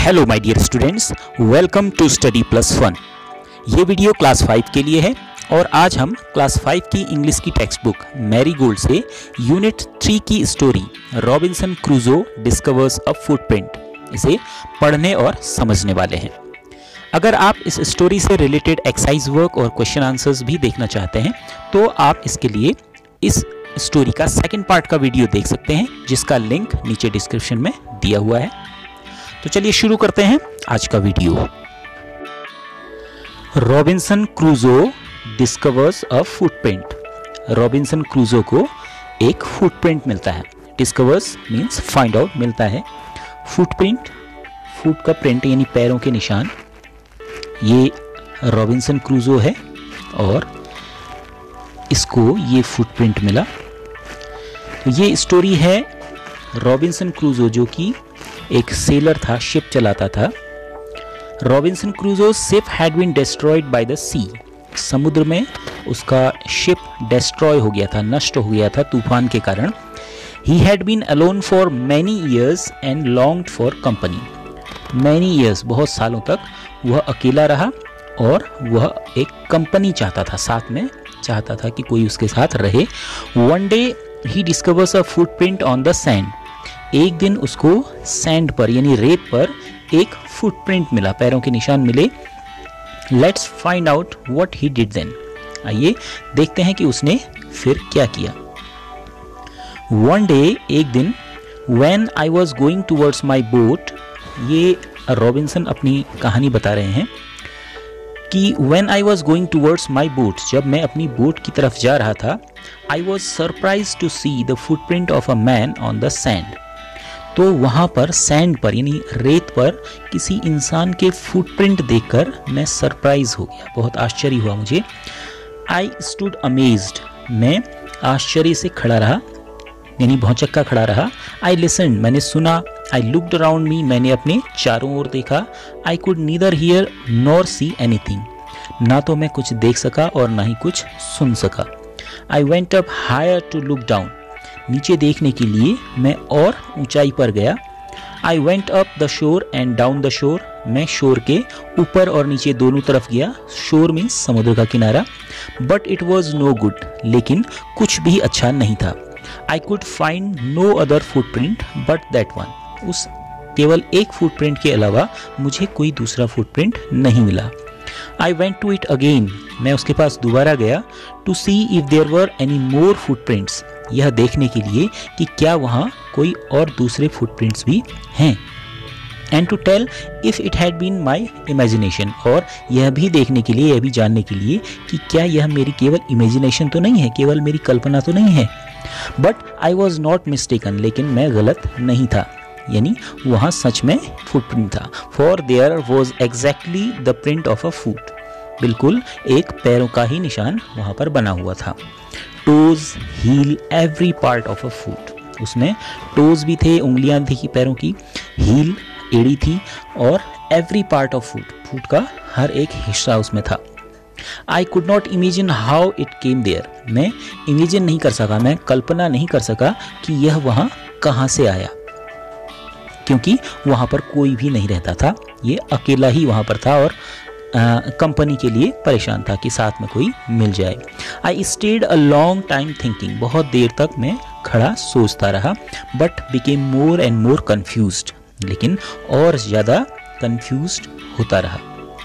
Hello my dear students, welcome to study plus one. ये video class 5 के लिए है और आज हम क्लास 5 की इंग्लिश की टेक्स्ट बुक मैरीगोल्ड से यूनिट 3 की story Robinson Crusoe discovers a footprint इसे पढ़ने और समझने वाले हैं। अगर आप इस स्टोरी से रिलेटेड एक्सरसाइज वर्क और क्वेश्चन आंसर्स भी देखना चाहते हैं तो आप इसके लिए इस स्टोरी का सेकंड पार्ट का वीडियो देख सकते हैं, जिसका लिंक नीचे डिस्क्रिप्शन में दिया हुआ है। तो चलिए शुरू करते हैं आज का video. Robinson Crusoe discovers a footprint. Robinson Crusoe को एक फुटप्रिंट मिलता है। डिस्कवर्स मींस फाइंड आउट, मिलता है। फुटप्रिंट, फुट का प्रिंट यानी पैरों के निशान, ये रॉबिन्सन क्रूजो है और इसको ये फुटप्रिंट मिला। तो ये स्टोरी है रॉबिन्सन क्रूजो जो कि एक सेलर था, शिप चलाता था। Robinson Crusoe ship had been destroyed by the sea. समुद्र में उसका शिप डिस्ट्रॉय हो गया था, नष्ट हो गया था तूफान के कारण। He had been alone for many years and longed for company. Many years, बहुत सालों तक वह अकेला रहा और वह एक कंपनी चाहता था, साथ में चाहता था कि कोई उसके साथ रहे। One day he discovers a footprint on the sand. एक दिन उसको सैंड पर यानी रेत पर एक फुटप्रिंट मिला, पैरों के निशान मिले। Let's find out what he did then. आइए देखते हैं कि उसने फिर क्या किया। वन डे, एक दिन, when I was going towards my boat, ये रॉबिन्सन अपनी कहानी बता रहे हैं कि when I was going towards my boat, जब मैं अपनी बोट की तरफ जा रहा था, I was surprise to see the footprint of a man on the sand. तो वहाँ पर सैंड पर यानी रेत पर किसी इंसान के फुटप्रिंट देखकर मैं सरप्राइज हो गया, बहुत आश्चर्य हुआ मुझे। आई स्टूड अमेज्ड, मैं आश्चर्य से खड़ा रहा यानी भौचक्का खड़ा रहा। आई लिसन्ड, मैंने सुना। आई लुक्ड अराउंड मी, मैंने अपने चारों ओर देखा। I could neither hear nor see anything, ना तो मैं कुछ देख सका और ना ही कुछ सुन सका। I went up higher to look down, नीचे देखने के लिए मैं और ऊंचाई पर गया। I went up the shore and down the shore, मैं शोर के ऊपर और नीचे दोनों तरफ गया। शोर मीन्स समुद्र का किनारा। But it was no good, लेकिन कुछ भी अच्छा नहीं था। I could find no other footprint but that one, उस केवल एक फुटप्रिंट के अलावा मुझे कोई दूसरा फुटप्रिंट नहीं मिला। I went to it again, मैं उसके पास दोबारा गया। To see if there were any more footprints, यह देखने के लिए कि क्या वहाँ कोई और दूसरे फुटप्रिंट्स भी हैं। And to tell if it had been my imagination, और यह भी देखने के लिए, यह भी जानने के लिए कि क्या यह मेरी केवल इमेजिनेशन तो नहीं है, केवल मेरी कल्पना तो नहीं है। But I was not mistaken, लेकिन मैं गलत नहीं था, यानी वहाँ सच में फुटप्रिंट था। For there was exactly the print of a foot, बिल्कुल एक पैरों का ही निशान वहाँ पर बना हुआ था। Toes, heel, every part of a foot, उसमें टोज भी थे, उंगलियां थी पैरों की, हील एड़ी थी, और every part of foot, foot का हर एक हिस्सा उसमें था। I could not imagine how it came there, मैं इमेजिन नहीं कर सका, मैं कल्पना नहीं कर सका कि यह वहाँ कहाँ से आया, क्योंकि वहाँ पर कोई भी नहीं रहता था, ये अकेला ही वहाँ पर था और कंपनी के लिए परेशान था कि साथ में कोई मिल जाए। I stayed a long time thinking, बहुत देर तक मैं खड़ा सोचता रहा। But became more and more confused, लेकिन और ज़्यादा कन्फ्यूज्ड होता रहा।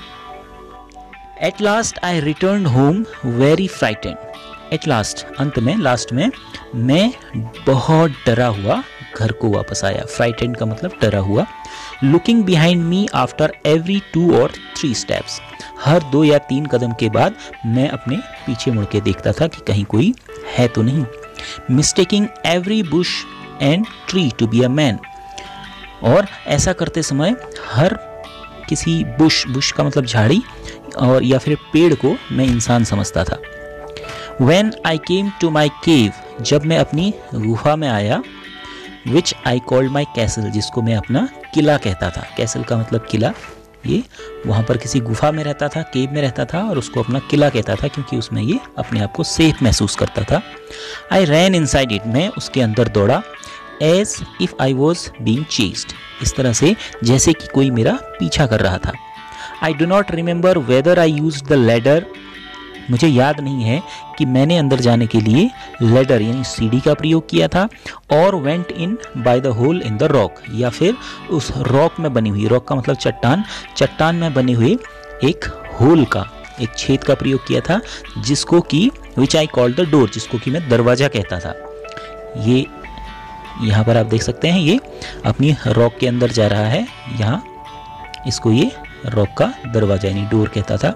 At last I return home very frightened. At last, अंत में, लास्ट में, मैं बहुत डरा हुआ घर को वापस आया। फ्राइटेंड का मतलब डरा हुआ। Looking behind me after every 2 or 3 steps, हर 2 या 3 कदम के बाद मैं अपने पीछे मुड़ के देखता था कि कहीं कोई है तो नहीं। Mistaking every bush and tree to be a man, और ऐसा करते समय हर किसी बुश का मतलब झाड़ी और या फिर पेड़ को मैं इंसान समझता था। When I came to my cave, जब मैं अपनी गुफा में आया, which I called my castle, जिसको मैं अपना किला कहता था। कैसल का मतलब किला, ये वहाँ पर किसी गुफा में रहता था, केव में रहता था और उसको अपना किला कहता था क्योंकि उसमें ये अपने आप को सेफ महसूस करता था। आई रैन इनसाइड इट, मैं उसके अंदर दौड़ा। As if I was being chased, इस तरह से जैसे कि कोई मेरा पीछा कर रहा था। I do not remember whether I use the ladder, मुझे याद नहीं है कि मैंने अंदर जाने के लिए लैडर यानी सीढ़ी का प्रयोग किया था, और went in by the hole in the rock, या फिर उस रॉक में बनी हुई, रॉक का मतलब चट्टान, चट्टान में बने हुए एक होल का, एक छेद का प्रयोग किया था, जिसको कि which I called the door, जिसको कि मैं दरवाजा कहता था। ये यहाँ पर आप देख सकते हैं, ये अपनी रॉक के अंदर जा रहा है, यहाँ इसको ये रॉक का दरवाजा यानी डोर कहता था।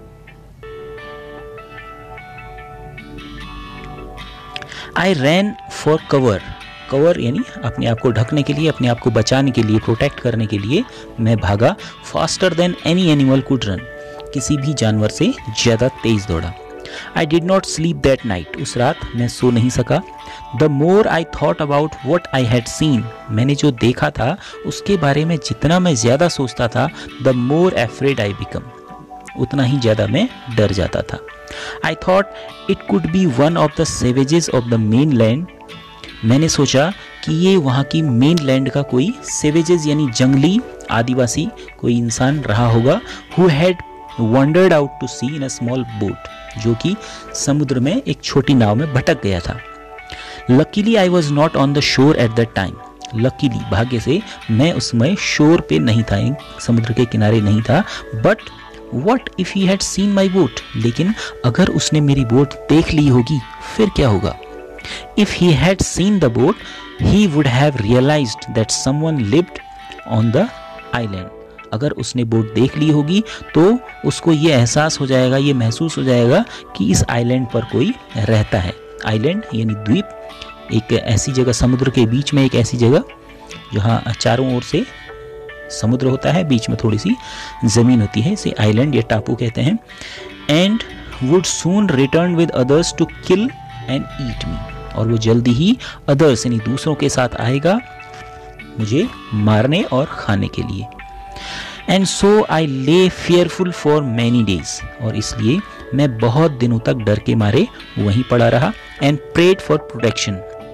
I ran for cover, cover यानी अपने आप को ढकने के लिए, अपने आप को बचाने के लिए, प्रोटेक्ट करने के लिए मैं भागा। Faster than any animal could run, किसी भी जानवर से ज़्यादा तेज दौड़ा। I did not sleep that night, उस रात मैं सो नहीं सका। The more I thought about what I had seen, मैंने जो देखा था उसके बारे में जितना मैं ज़्यादा सोचता था, the more afraid I become, उतना ही ज़्यादा मैं डर जाता था। I thought it could be one of the savages of the mainland, मैंने सोचा कि ये वहाँ की मेन लैंड का कोई सेवेजेस यानी जंगली आदिवासी कोई इंसान रहा होगा। Who had wandered out to see in a small boat, जो कि समुद्र में एक छोटी नाव में भटक गया था। Luckily I was not on the shore at that time, luckily भाग्य से मैं उस समय शोर पे नहीं था, समुद्र के किनारे नहीं था। But what if he had seen my boat, लेकिन अगर उसने मेरी बोट देख ली होगी फिर क्या होगा। If he had seen the boat he would have realised that someone lived on the island, अगर उसने बोट देख ली होगी तो उसको ये एहसास हो जाएगा, ये महसूस हो जाएगा कि इस आइलैंड पर कोई रहता है। आइलैंड यानी द्वीप, एक ऐसी जगह समुद्र के बीच में, एक ऐसी जगह जहाँ चारों ओर से समुद्र होता है, बीच में थोड़ी सी ज़मीन होती है, इसे आइलैंड या टापू कहते हैं। And would soon return with others to kill and eat me, और वो जल्दी ही अदर्स यानी दूसरों के साथ आएगा मुझे मारने और खाने के लिए। एंड सो आई ले फेयरफुल फॉर मैनी डेज, और इसलिए मैं बहुत दिनों तक डर के मारे वहीं पड़ा रहा। एंड प्रेड फॉर प्रोटेक्शन,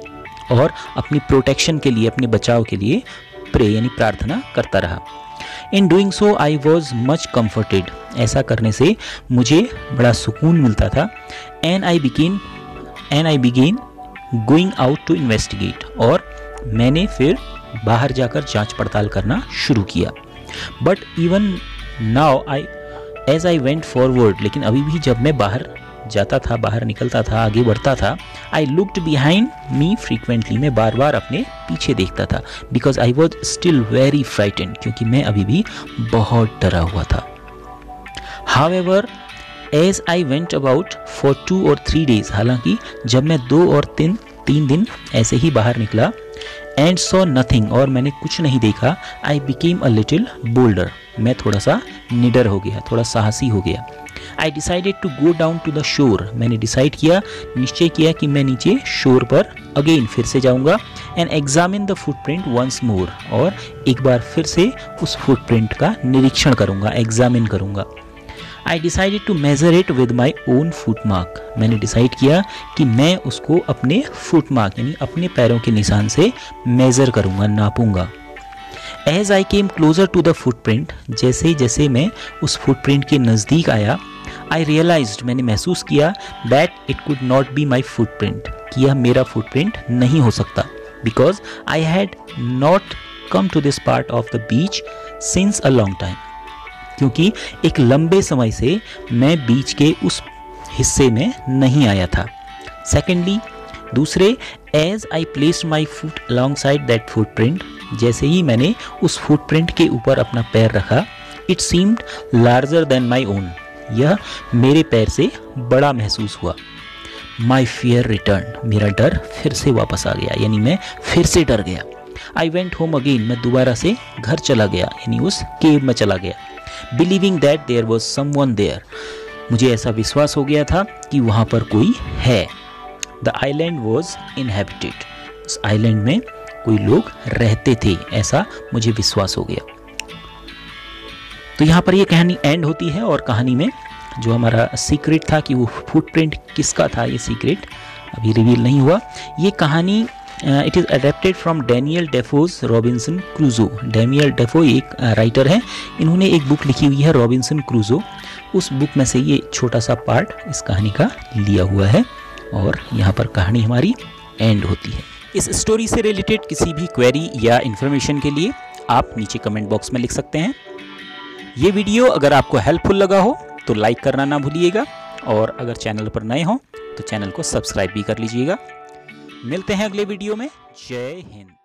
और अपनी प्रोटेक्शन के लिए, अपने बचाव के लिए प्रे यानी प्रार्थना करता रहा। In doing so I was much comforted, ऐसा करने से मुझे बड़ा सुकून मिलता था। And I began going out to investigate, और मैंने फिर बाहर जाकर जांच पड़ताल करना शुरू किया। But even now as I went forward, लेकिन अभी भी जब मैं बाहर जाता था, बाहर निकलता था, आगे बढ़ता था, I looked behind me frequently, मैं बार बार अपने पीछे देखता था। Because I was still very frightened, क्योंकि मैं अभी भी बहुत डरा हुआ था। However as I went about for 2 or 3 days, हालांकि जब मैं 2 और 3 दिन ऐसे ही बाहर निकला, एंड सॉ नथिंग, और मैंने कुछ नहीं देखा, I became a little bolder, मैं थोड़ा सा निडर हो गया, थोड़ा साहसी हो गया। I decided to go down to the shore, मैंने डिसाइड किया, निश्चय किया कि मैं नीचे शोर पर अगेन फिर से जाऊंगा। And examine the footprint once more, और एक बार फिर से उस फुटप्रिंट का निरीक्षण करूंगा, एग्जामिन करूंगा। I decided to measure it with my own foot mark, मैंने डिसाइड किया कि मैं उसको अपने फुट मार्क यानी अपने पैरों के निशान से मेजर करूंगा, नापूंगा। As I came closer to the footprint, जैसे जैसे मैं उस फुटप्रिंट के नज़दीक आया, आई रियलाइज्ड, मैंने महसूस किया, that it could not be my footprint, कि यह मेरा फुटप्रिंट नहीं हो सकता। Because I had not come to this part of the beach since a long time, क्योंकि एक लंबे समय से मैं बीच के उस हिस्से में नहीं आया था। सेकेंडली, दूसरे, as I placed my foot alongside that footprint, जैसे ही मैंने उस फुटप्रिंट के ऊपर अपना पैर रखा, it seemed larger than my own, यह मेरे पैर से बड़ा महसूस हुआ। माई फियर रिटर्न, मेरा डर फिर से वापस आ गया, यानी मैं फिर से डर गया। आई वेंट होम अगेन, मैं दोबारा से घर चला गया, यानी उस केव में चला गया। Believing that there was someone there, मुझे ऐसा विश्वास हो गया था कि वहाँ पर कोई है। द आइलैंड वॉज इनहेबिटेड, उस आइलैंड में कोई लोग रहते थे, ऐसा मुझे विश्वास हो गया। तो यहाँ पर ये कहानी एंड होती है, और कहानी में जो हमारा सीक्रेट था कि वो फुटप्रिंट किसका था, ये सीक्रेट अभी रिवील नहीं हुआ। ये कहानी it is adapted from Daniel Defoe's Robinson Crusoe. Daniel Defoe एक राइटर हैं, इन्होंने एक बुक लिखी हुई है रॉबिन्सन क्रूजो, उस बुक में से ये छोटा सा पार्ट इस कहानी का लिया हुआ है और यहाँ पर कहानी हमारी एंड होती है। इस स्टोरी से रिलेटेड किसी भी क्वेरी या इन्फॉर्मेशन के लिए आप नीचे कमेंट बॉक्स में लिख सकते हैं। ये वीडियो अगर आपको हेल्पफुल लगा हो तो लाइक करना ना भूलिएगा और अगर चैनल पर नए हो तो चैनल को सब्सक्राइब भी कर लीजिएगा। मिलते हैं अगले वीडियो में। जय हिंद।